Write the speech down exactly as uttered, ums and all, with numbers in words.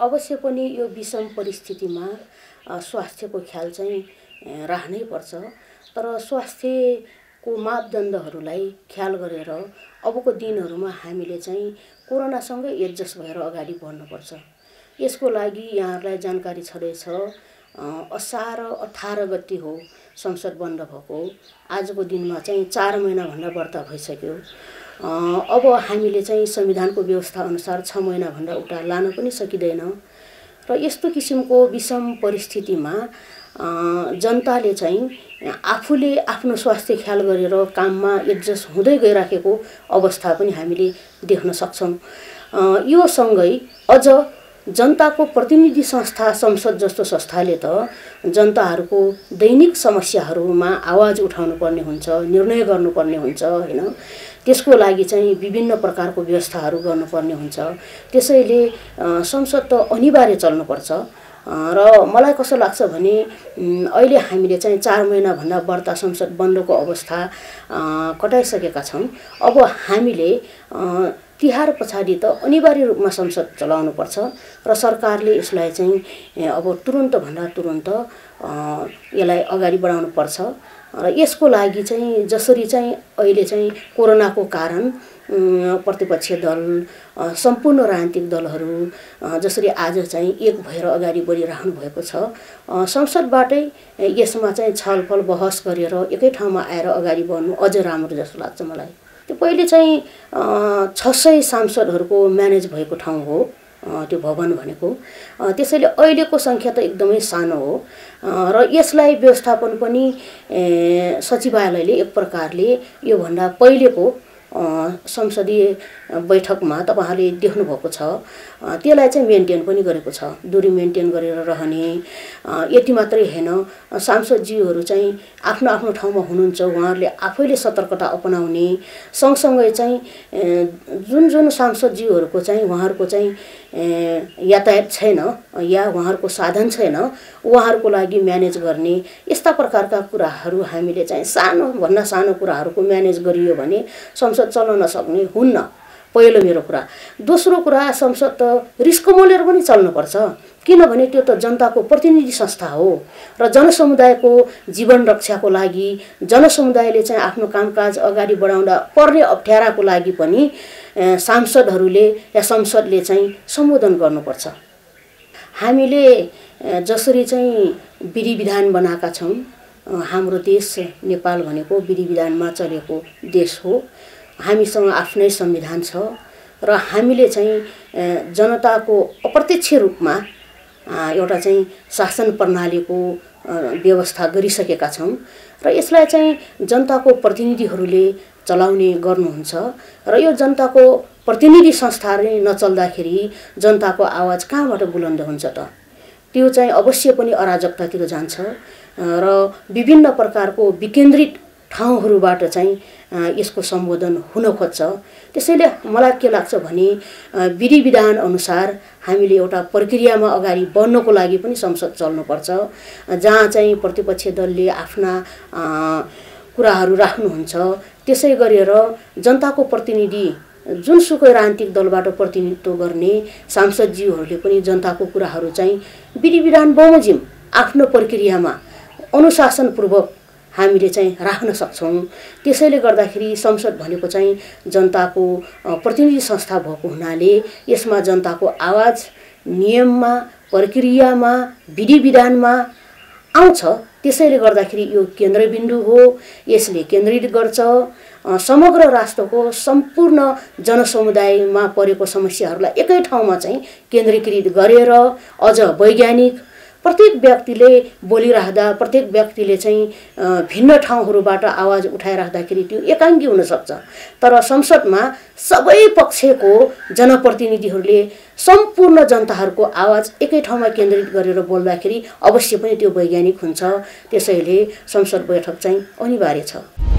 अवश्य पनि यो विषम परिस्थितिमा स्वास्थ्यको ख्याल चाहिँ राख्नै पर्छ। तर स्वास्थ्यको मापदण्डहरूलाई ख्याल गरेर अबको दिनहरूमा हामीले चाहिँ कोरोनासँगै एडजस्ट भएर अगाडि बढ्नुपर्छ। यसको लागि यहाँहरूलाई जानकारी छँदैछ, असार अठार गते हो संसद बन्द भएको। आजको दिनमा चाहिँ चार महिनाभन्दा बढ्ता भइसक्यो। अब हामीले चाहिँ संविधानको व्यवस्था अनुसार छ महिनाभन्दा उता लान पनि सकिँदैन र यस्तो किसिमको विषम परिस्थितिमा जनताले चाहिँ आफूले आफ्नो स्वास्थ्य ख्याल गरेर काममा एडजस्ट हुँदै गइराखेको अवस्था पनि हामीले देख्न सक्छौँ। यो सँगै अझ जनताको प्रतिनिधि संस्था संसद जस्तो संस्थाले त जनताहरूको दैनिक समस्याहरूमा आवाज उठाउनु पर्ने हुन्छ, निर्णय गर्नुपर्ने हुन्छ हैन। त्यसको लागि चाहिँ विभिन्न प्रकारको व्यवस्थाहरू गर्नुपर्ने हुन्छ। त्यसैले संसद त अनिवार्य चल्नुपर्छ र मलाई कस्तो लाग्छ भने अहिले हामीले चाहिँ चार महिनाभन्दा बढ्ता संसद बन्दको अवस्था कटाइसकेका छौँ। अब हामीले तिहार पछाडि त अनिवार्य रूपमा संसद चलाउनुपर्छ र सरकारले यसलाई चाहिँ अब तुरुन्त भन्दा तुरुन्त यसलाई अगाडि बढाउनु पर्छ र यसको लागि चाहिँ जसरी चाहिँ अहिले चाहिँ कोरोनाको कारण प्रतिपक्षीय दल सम्पूर्ण राजनीतिक दलहरू जसरी आज चाहिँ एक भएर अगाडि बढिराख्नु भएको छ, संसदबाटै यसमा चाहिँ छलफल बहस गरेर एकै ठाउँमा आएर अगाडि बढ्नु अझ राम्रो जस्तो लाग्छ मलाई। त्यो पहिले चाहिँ छ सय सांसदहरूको म्यानेज भएको ठाउँ हो त्यो भवन भनेको। त्यसैले अहिलेको सङ्ख्या त एकदमै सानो हो र यसलाई व्यवस्थापन पनि सचिवालयले एक प्रकारले योभन्दा पहिलेको संसदीय बैठकमा तपाईहरुले देख्नु भएको छ, त्यसलाई चाहिँ मेन्टेन पनि गरेको छ। दूरी मेन्टेन गरेर रहने, यति मात्रै हैन, सांसदज्यूहरू चाहिँ आफ्नो आफ्नो ठाउँमा हुनुहुन्छ, उहाँहरूले आफैले सतर्कता अपनाउने, सँगसँगै चाहिँ जुन जुन सांसदज्यूहरूको चाहिँ उहाँहरूको चाहिँ यातायात छैन या उहाँहरूको साधन छैन, उहाँहरूको लागि म्यानेज गर्ने यस्ता प्रकारका कुराहरू हामीले चाहिँ सानो भन्दा सानो कुराहरूको म्यानेज गरियो भने संसद चल्न नसक्ने हुन्न। पहिलो मेरो कुरा। दोस्रो कुरा, संसद त रिस्क मोलेर पनि चल्नुपर्छ, किनभने त्यो त जनताको प्रतिनिधि संस्था हो र जनसमुदायको जीवन रक्षाको लागि जनसमुदायले चाहिँ आफ्नो कामकाज अगाडि बढाउँदा पर्ने अप्ठ्याराको लागि पनि सांसदहरूले या संसदले चाहिँ सम्बोधन गर्नुपर्छ। हामीले जसरी चाहिँ विधि विधान बनाएका छौँ, हाम्रो देश नेपाल भनेको विधि विधानमा चलेको देश हो। हामीसँग आफ्नै संविधान छ र हामीले चाहिँ जनताको अप्रत्यक्ष रूपमा एउटा चाहिँ शासन प्रणालीको व्यवस्था गरिसकेका छौँ र यसलाई चाहिँ जनताको प्रतिनिधिहरूले चलाउने गर्नुहुन्छ र यो जनताको प्रतिनिधि संस्थाले नचल्दाखेरि जनताको आवाज कहाँबाट बुलन्द हुन्छ त? त्यो चाहिँ अवश्य पनि अराजकतातिर जान्छ र विभिन्न प्रकारको विकेन्द्रित ठाउँहरूबाट चाहिँ यसको सम्बोधन हुन खोज्छ। त्यसैले मलाई के लाग्छ भने विधि विधान अनुसार हामीले एउटा प्रक्रियामा अगाडि बढ्नको लागि पनि संसद चल्नुपर्छ, जहाँ चाहिँ प्रतिपक्षीय दलले आफ्ना कुराहरू राख्नुहुन्छ। त्यसै गरेर जनताको प्रतिनिधि जुनसुकै राजनीतिक दलबाट प्रतिनिधित्व गर्ने सांसदज्यूहरूले पनि जनताको कुराहरू चाहिँ विधि विधान बमोजिम आफ्नो प्रक्रियामा अनुशासनपूर्वक हामीले चाहिँ राख्न सक्छौँ। त्यसैले गर्दाखेरि संसद भनेको चाहिँ जनताको प्रतिनिधि संस्था भएको हुनाले यसमा जनताको आवाज नियममा, प्रक्रियामा, विधि विधानमा आउँछ। त्यसैले गर्दाखेरि यो केन्द्रबिन्दु हो, यसले केन्द्रित गर्छ समग्र राष्ट्रको सम्पूर्ण जनसमुदायमा परेको समस्याहरूलाई एकै ठाउँमा चाहिँ केन्द्रीकृत गरेर अझ वैज्ञानिक प्रत्येक व्यक्तिले बोलिराख्दा, प्रत्येक व्यक्तिले चाहिँ भिन्न ठाउँहरूबाट आवाज उठाइराख्दाखेरि त्यो एकाङ्गी हुन सक्छ। तर संसदमा सबै पक्षको जनप्रतिनिधिहरूले सम्पूर्ण जनताहरूको आवाज एकै ठाउँमा केन्द्रित गरेर बोल्दाखेरि अवश्य पनि त्यो वैज्ञानिक हुन्छ। त्यसैले संसद बैठक चाहिँ अनिवार्य छ।